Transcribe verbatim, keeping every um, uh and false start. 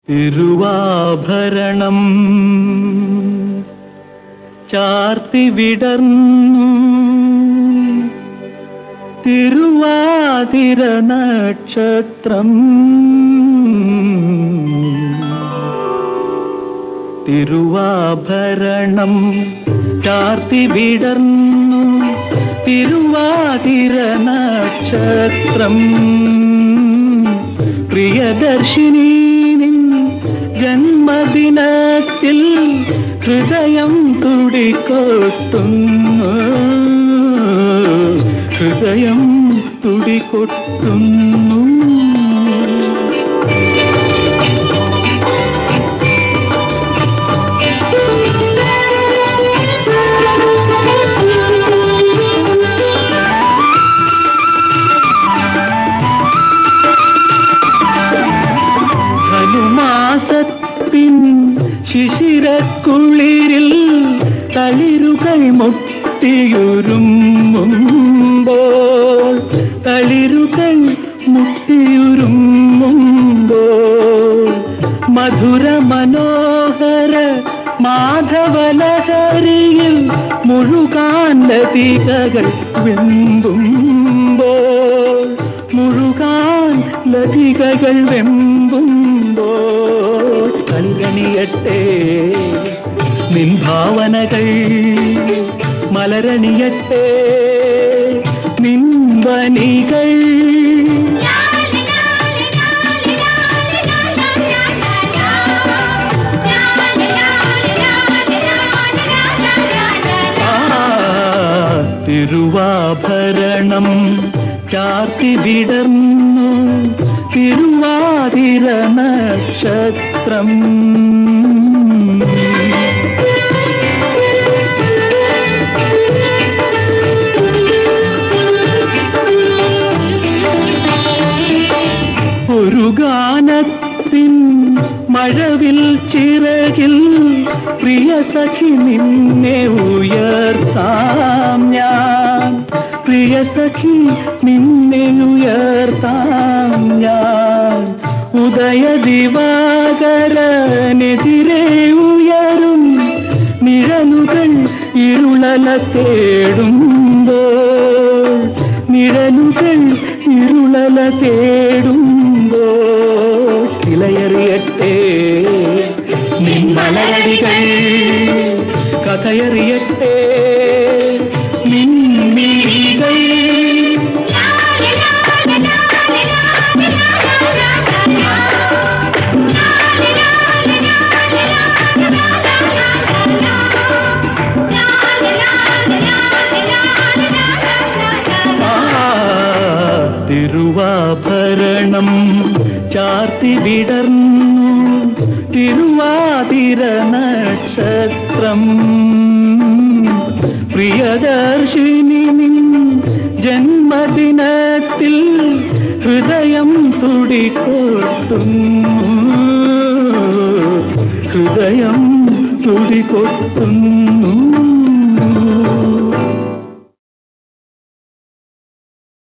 തിരുവാഭരണം ചാർത്തി വിടർന്നു തിരുവാതിര നക്ഷത്രം. തിരുവാഭരണം ചാർത്തി വിടർന്നു തിരുവാതിര നക്ഷത്രം. പ്രിയദർശിനി ജന്മദിനത്തിൽ ഹൃദയം തുടികൊട്ടുന്നു, ഹൃദയം തുടികൊട്ടുന്നു. ധനുമാസത്തിൻ ശിശിരക്കുളിരിൽ തളിരുകൾ മുട്ടിയുരുമ്മുമ്പോൾ, തളിരുകൾ മുട്ടിയുരുമ്മുമ്പോൾ മധുര മനോഹര മാധവലഹരിയിൽ മുഴുകാൻ ലതികകൾ വെമ്പുമ്പോൾ, മുഴുകാൻ ലതികകൾ വെമ്പുമ്പോൾ കളിരണിയട്ടെ നിൻ ഭാവനകൾ, മലരണിയട്ടെ നിൻ വനികൾ. തിരുവാഭരണം ചാർത്തി വിടർന്നു തിരുവാതിര നക്ഷത്രം. ഒരു ഗാനത്തിൻ മഴവിൽ ചിറകിൽ പ്രിയ സഖി നിന്നെ ഉയർത്താം ഞാൻ, പ്രിയ സഖി നിന്നെ ഉയർത്താം ഞാൻ. ഉദയ ദിവാകരനെതിരെ ഉയരും നിഴലുകൾ ഇരുളല തേടുമ്പോൾ, നിഴലുകൾ ഇരുളല തേടുമ്പോൾ ഇലയറിയട്ടെ നിൻ മലരടികൾ, കഥയറിയട്ടെ നിൻ മിഴികൾ. തിരുവാഭരണം ചാർത്തി വിടർന്നു തിരുവാതിര നക്ഷത്രം. പ്രിയദർശിനി ജന്മദിനത്തിൽ ഹൃദയം തുടികൊട്ടുന്നു, ഹൃദയം തുടികൊട്ടുന്നു.